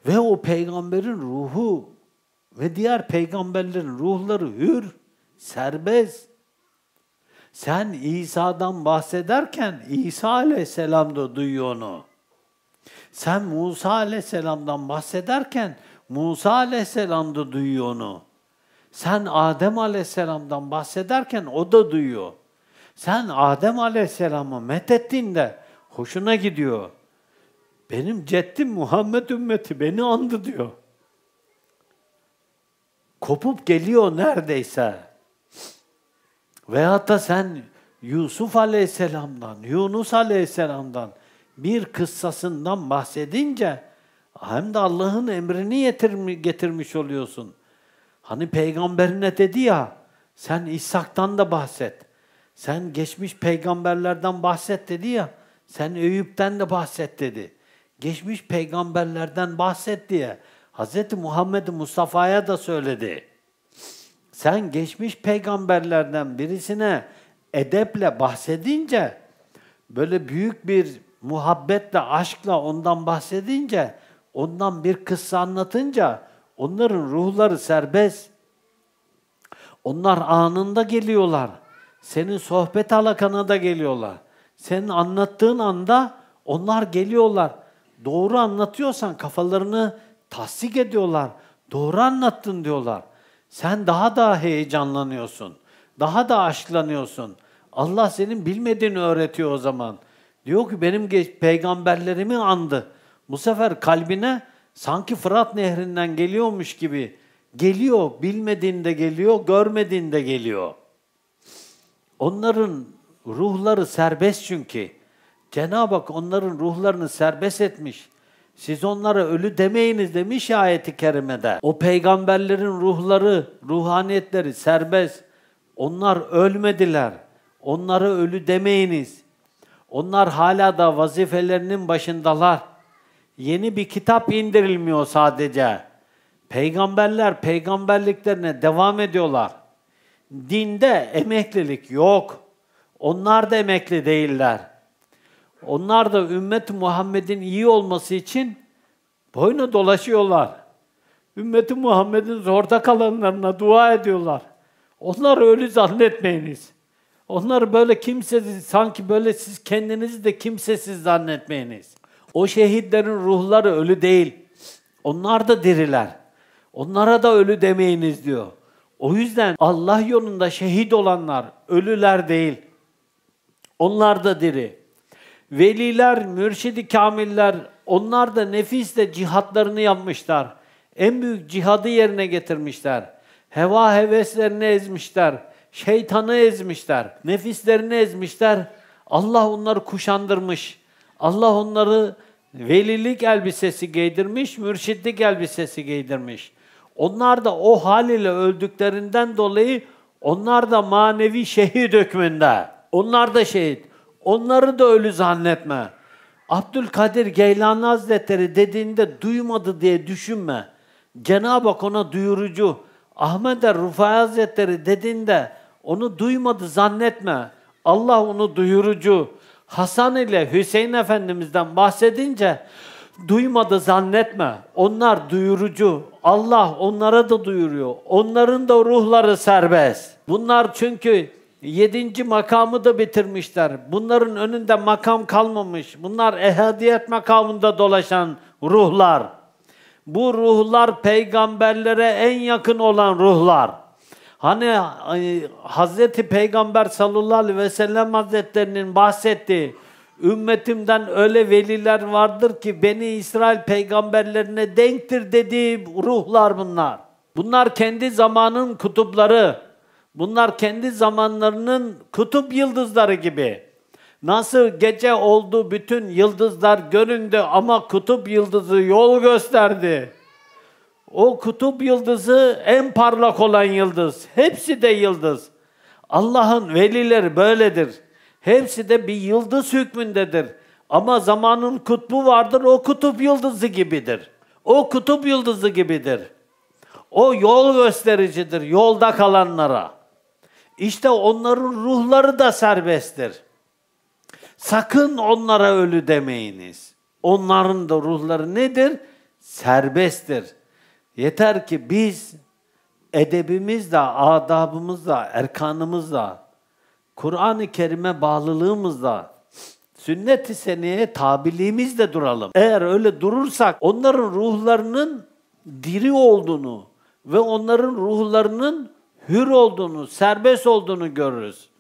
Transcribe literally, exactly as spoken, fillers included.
Ve o peygamberin ruhu ve diğer peygamberlerin ruhları hür, serbest. Sen İsa'dan bahsederken İsa Aleyhisselam da duyuyor onu. Sen Musa Aleyhisselam'dan bahsederken Musa Aleyhisselam da duyuyor onu. Sen Adem Aleyhisselam'dan bahsederken o da duyuyor. Sen Adem Aleyhisselam'ı methettiğinde hoşuna gidiyor. Benim ceddim Muhammed ümmeti beni andı diyor. Kopup geliyor neredeyse. Veyahut da sen Yusuf Aleyhisselam'dan, Yunus Aleyhisselam'dan bir kıssasından bahsedince hem de Allah'ın emrini getirmiş oluyorsun. Hani peygamberine dedi ya, sen İshak'tan da bahset. Sen geçmiş peygamberlerden bahset dedi ya, sen Eyüp'ten de bahset dedi. Geçmiş peygamberlerden bahset diye Hz. Muhammed Mustafa'ya da söyledi. Sen geçmiş peygamberlerden birisine edeple bahsedince, böyle büyük bir muhabbetle, aşkla ondan bahsedince, ondan bir kıssa anlatınca, onların ruhları serbest. Onlar anında geliyorlar. Senin sohbet halakana da geliyorlar. Senin anlattığın anda onlar geliyorlar. Doğru anlatıyorsan kafalarını tasdik ediyorlar. Doğru anlattın diyorlar. Sen daha da heyecanlanıyorsun. Daha da aşklanıyorsun. Allah senin bilmediğini öğretiyor o zaman. Diyor ki benim peygamberlerimi andı. Bu sefer kalbine sanki Fırat Nehri'nden geliyormuş gibi geliyor. Bilmediğinde geliyor, görmediğinde geliyor. Onların ruhları serbest çünkü. Cenab-ı Hak onların ruhlarını serbest etmiş. Siz onlara ölü demeyiniz demiş ayet-i kerimede. O peygamberlerin ruhları, ruhaniyetleri serbest. Onlar ölmediler. Onlara ölü demeyiniz. Onlar hala da vazifelerinin başındalar. Yeni bir kitap indirilmiyor sadece. Peygamberler peygamberliklerine devam ediyorlar. Dinde emeklilik yok. Onlar da emekli değiller. Onlar da ümmet-i Muhammed'in iyi olması için boyuna dolaşıyorlar. Ümmet-i Muhammed'in zorda kalanlarına dua ediyorlar. Onları ölü zannetmeyiniz. Onları böyle kimsesiz, sanki böyle siz kendinizi de kimsesiz zannetmeyiniz. O şehitlerin ruhları ölü değil. Onlar da diriler. Onlara da ölü demeyiniz diyor. O yüzden Allah yolunda şehit olanlar ölüler değil. Onlar da diri. Veliler, mürşid-i kamiller, onlar da nefisle cihatlarını yapmışlar. En büyük cihadı yerine getirmişler. Heva heveslerini ezmişler. Şeytanı ezmişler. Nefislerini ezmişler. Allah onları kuşandırmış. Allah onları velilik elbisesi giydirmiş, mürşitlik elbisesi giydirmiş. Onlar da o hal ile öldüklerinden dolayı onlar da manevi şehit hükmünde. Onlar da şehit. Onları da ölü zannetme. Abdülkadir Geylani Hazretleri dediğinde duymadı diye düşünme. Cenab-ı Hak ona duyurucu. Ahmed er-Rufai Hazretleri dediğinde onu duymadı zannetme. Allah onu duyurucu. Hasan ile Hüseyin Efendimiz'den bahsedince duymadı zannetme. Onlar duyurucu. Allah onlara da duyuruyor. Onların da ruhları serbest. Bunlar çünkü yedinci makamı da bitirmişler. Bunların önünde makam kalmamış. Bunlar ehadiyet makamında dolaşan ruhlar. Bu ruhlar peygamberlere en yakın olan ruhlar. Hani Hazreti Peygamber sallallahu aleyhi ve sellem Hazretlerinin bahsettiği ümmetimden öyle veliler vardır ki Beni İsrail peygamberlerine denktir dediği ruhlar bunlar. Bunlar kendi zamanın kutupları. Bunlar kendi zamanlarının kutup yıldızları gibi. Nasıl gece oldu bütün yıldızlar göründü ama kutup yıldızı yol gösterdi. O kutup yıldızı en parlak olan yıldız. Hepsi de yıldız. Allah'ın velileri böyledir. Hepsi de bir yıldız hükmündedir. Ama zamanın kutbu vardır, o kutup yıldızı gibidir. O kutup yıldızı gibidir. O yol göstericidir yolda kalanlara. İşte onların ruhları da serbesttir. Sakın onlara ölü demeyiniz. Onların da ruhları nedir? serbesttir. Yeter ki biz edebimizle, adabımızla, erkanımızla, Kur'an-ı Kerim'e bağlılığımızla, sünnet-i seniyeye tabiliğimizle duralım. Eğer öyle durursak onların ruhlarının diri olduğunu ve onların ruhlarının hür olduğunu, serbest olduğunu görürüz.